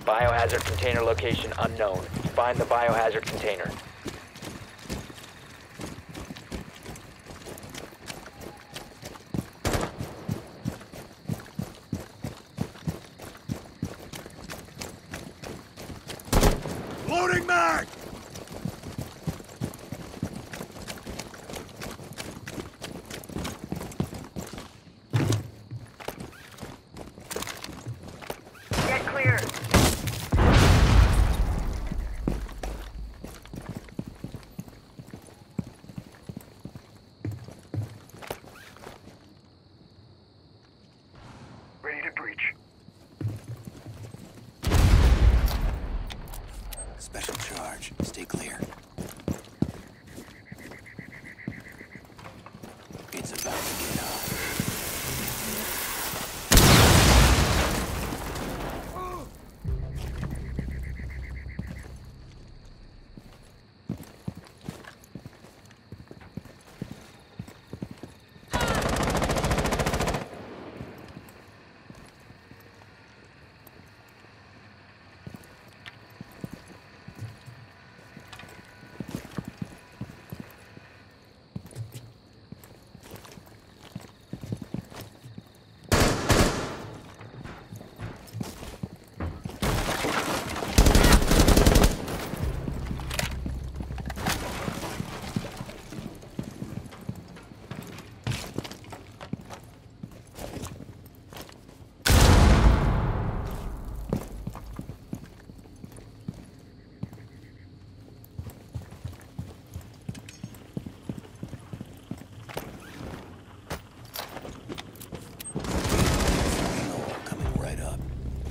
Biohazard container location unknown. Find the biohazard container. Loading mag! Get clear. Ready to breach. Special charge. Stay clear. It's about to get on. Coming right up.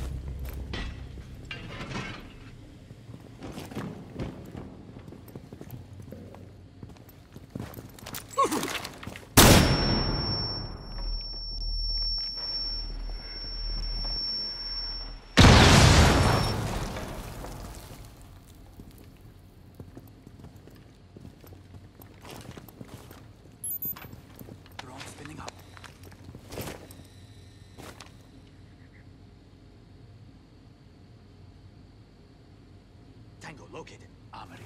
Drone spinning up. Tango located. Armory.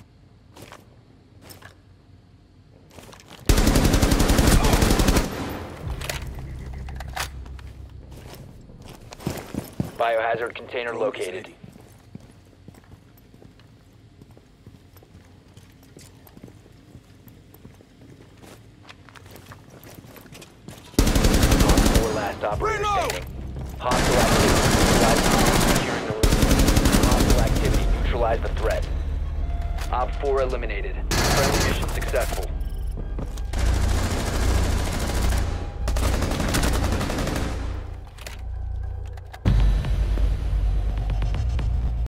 Biohazard container Drone located. vicinity. Four last operator standing. Hostile activity. Securing the room. Hostile activity. Neutralize the threat. Op 4 eliminated. Friendly mission successful.